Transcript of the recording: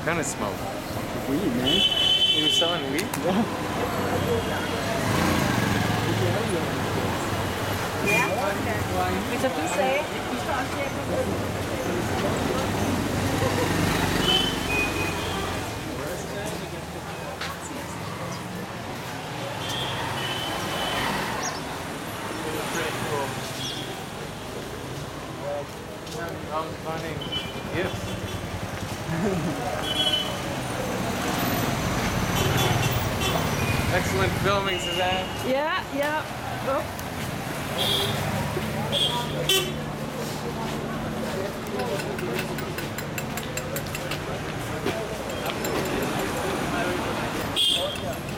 kind of smoke? Weed, man. He was selling weed? Yeah. Bisa tuh saya. Pretty cool. I'm finding gifts. Excellent filming, Suzanne. Ya, ya. Oh.